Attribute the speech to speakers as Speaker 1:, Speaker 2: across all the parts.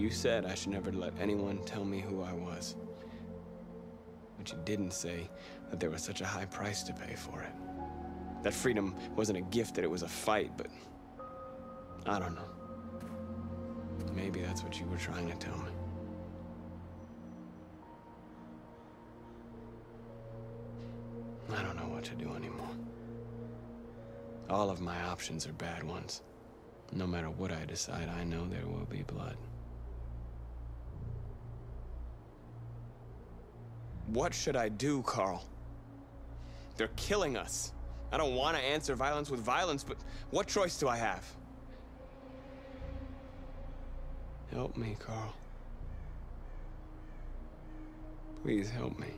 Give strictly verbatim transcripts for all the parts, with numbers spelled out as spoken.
Speaker 1: You said I should never let anyone tell me who I was. But you didn't say that there was such a high price to pay for it. That freedom wasn't a gift, that it was a fight, but... I don't know. Maybe that's what you were trying to tell me. I don't know what to do anymore. All of my options are bad ones. No matter what I decide, I know there will be blood. What should I do, Carl? They're killing us. I don't want to answer violence with violence, but what choice do I have? Help me, Carl. Please help me.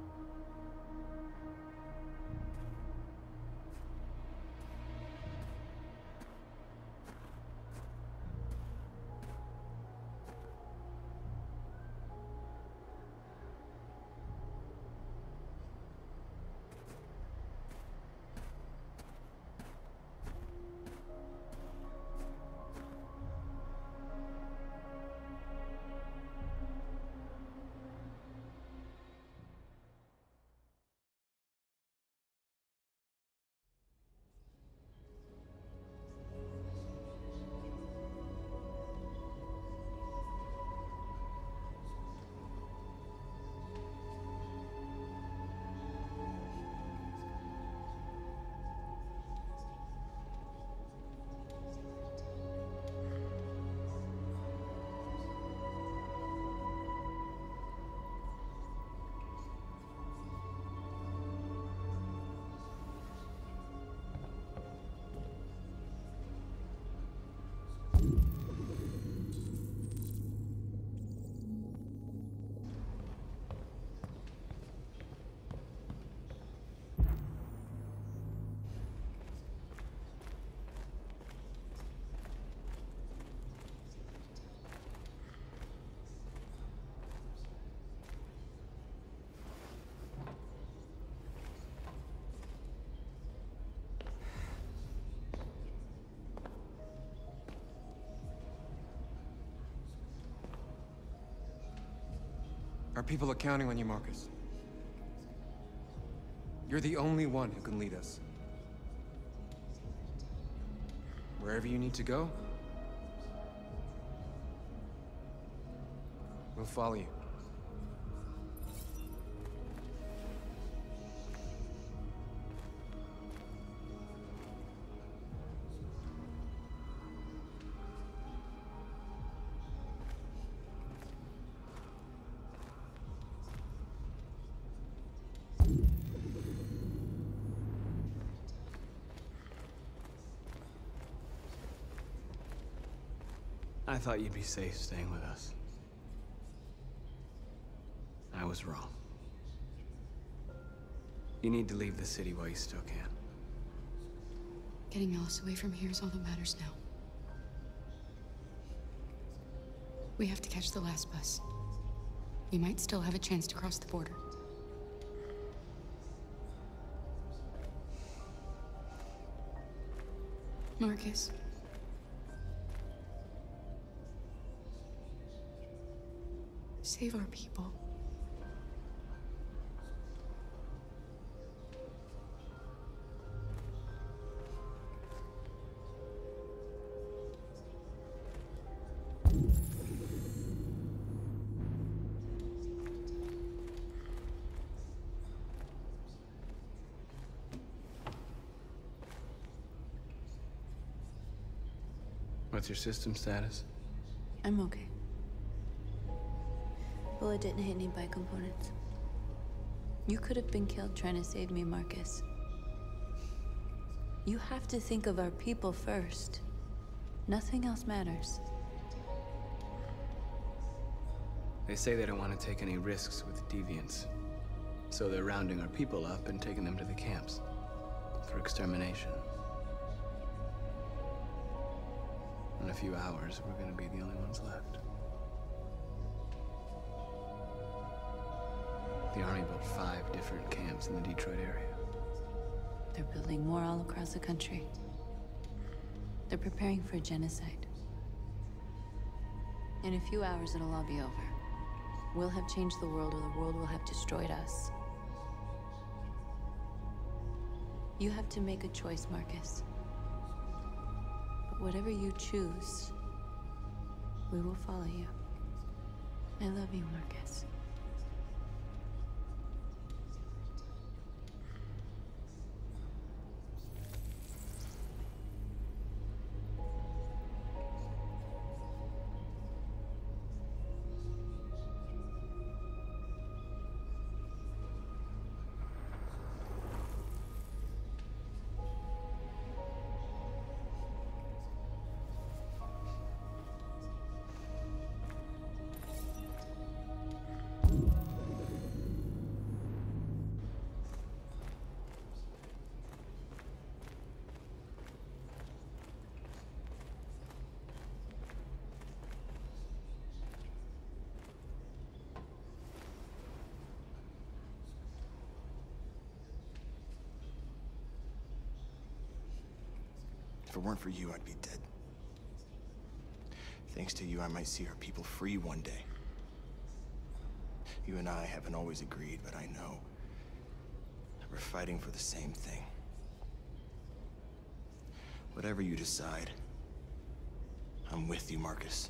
Speaker 2: Our people are counting on you, Markus. You're the only one who can lead us. Wherever you need to go, we'll follow you.
Speaker 1: I thought you'd be safe staying with us. I was wrong. You need to leave the city while you still can.
Speaker 3: Getting Alice away from here is all that matters now. We have to catch the last bus. We might still have a chance to cross the border. Markus. Save our people.
Speaker 1: What's your system status?
Speaker 4: I'm okay. Bullet didn't hit any bike components. You could have been killed trying to save me, Markus. You have to think of our people first. Nothing else matters.
Speaker 1: They say they don't want to take any risks with deviants. So they're rounding our people up and taking them to the camps for extermination. In a few hours, we're gonna be the only ones left. The Army built five different camps in the Detroit area.
Speaker 4: They're building more all across the country. They're preparing for genocide. In a few hours, it'll all be over. We'll have changed the world, or the world will have destroyed us. You have to make a choice, Markus. But whatever you choose, we will follow you. I love you, Markus.
Speaker 5: If it weren't for you, I'd be dead. Thanks to you, I might see our people free one day. You and I haven't always agreed, but I know that we're fighting for the same thing. Whatever you decide, I'm with you, Markus.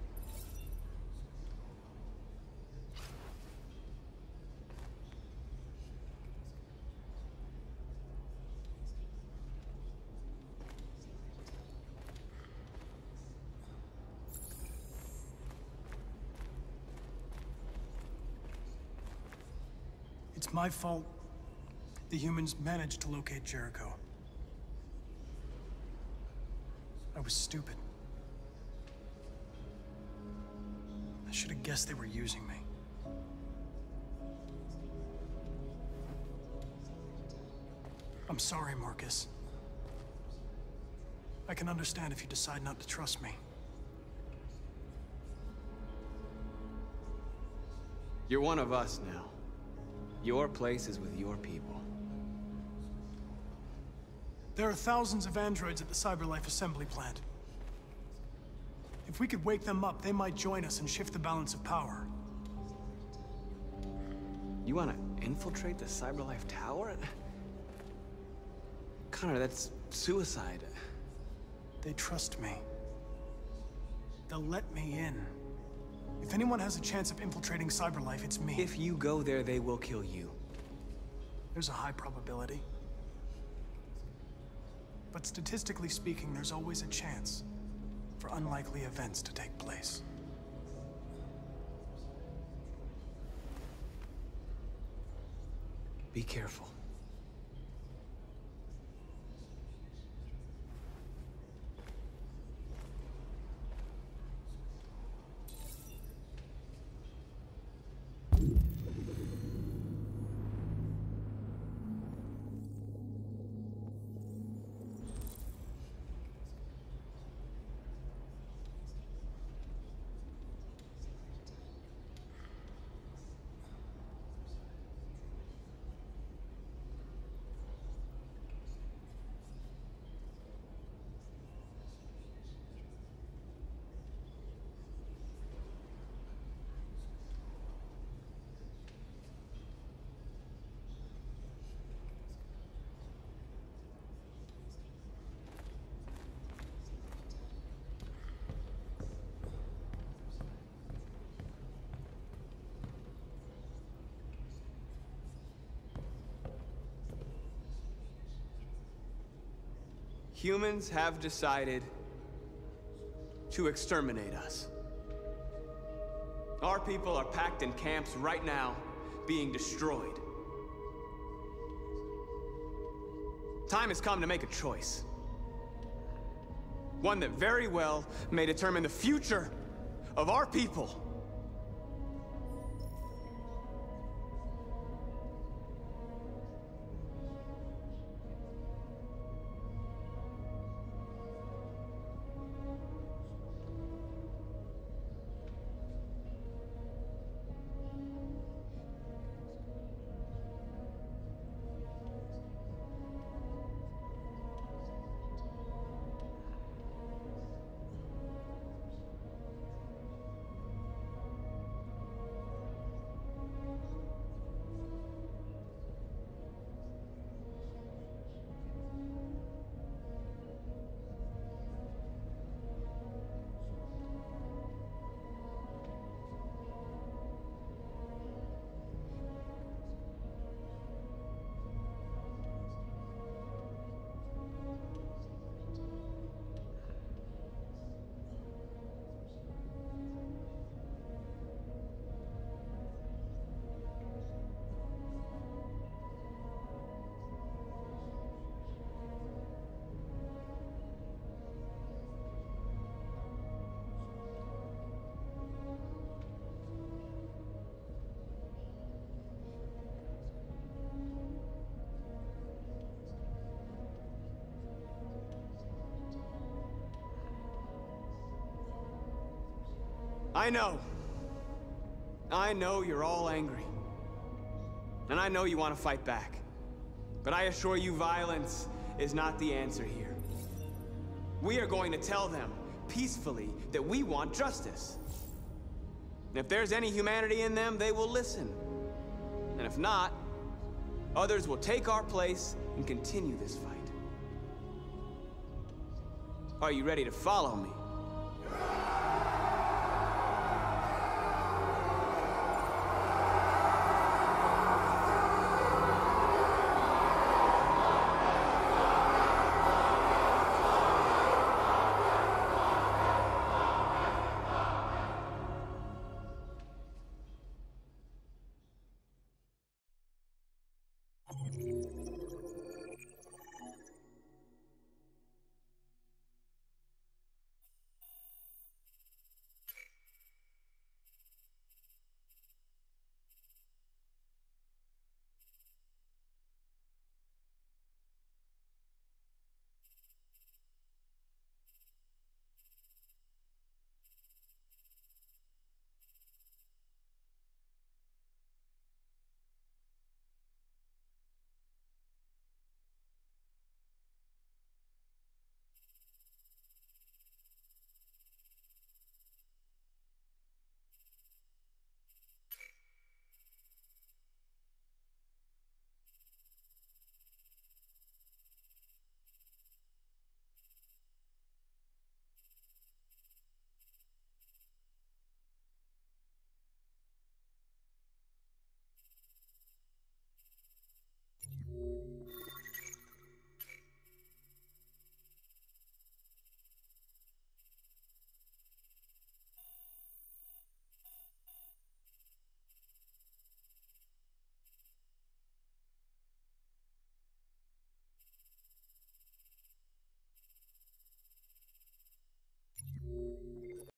Speaker 6: It's my fault the humans managed to locate Jericho. I was stupid. I should have guessed they were using me. I'm sorry, Markus. I can understand if you decide not to trust me.
Speaker 1: You're one of us now. Your place is with your people.
Speaker 6: There are thousands of androids at the CyberLife assembly plant. If we could wake them up, they might join us and shift the balance of power.
Speaker 1: You want to infiltrate the CyberLife tower? Connor, that's suicide.
Speaker 6: They trust me. They'll let me in. If anyone has a chance of infiltrating CyberLife, it's me.
Speaker 1: If you go there, they will kill you.
Speaker 6: There's a high probability. But statistically speaking, there's always a chance for unlikely events to take place.
Speaker 1: Be careful. Humans have decided to exterminate us. Our people are packed in camps right now, being destroyed. Time has come to make a choice. One that very well may determine the future of our people. I know. I know you're all angry. And I know you want to fight back. But I assure you, violence is not the answer here. We are going to tell them, peacefully, that we want justice. And if there's any humanity in them, they will listen. And if not, others will take our place and continue this fight. Are you ready to follow me?
Speaker 7: You